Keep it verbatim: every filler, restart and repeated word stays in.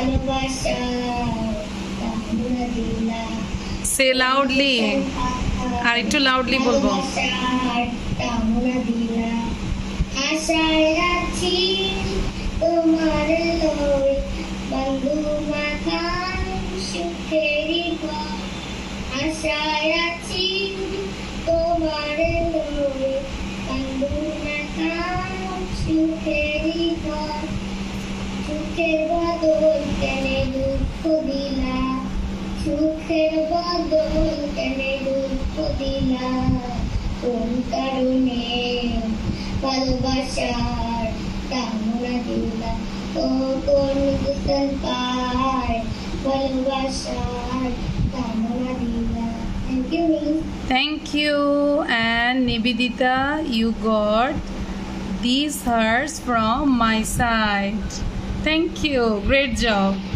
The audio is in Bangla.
Say loudly. আর একটু loudly বলবো। আশায় আছি তোমার লই বন্ধু মাখান সুখেরই ঘর। আশায় আছি তোমার লই বন্ধু মাখান সুখেরই ঘর। সুখের বদল কেন দুঃখ দিলা, সুখের বদল কেন দুঃখ দিলা, কোন কারণে ভালোবাসার কামনা দিলা, ও কোন কুশল পায় ভালোবাসার কামনা দিলা। Thank you, Miss. Thank you. And Nivedita, you got these hearts from my side. Thank you. Great job.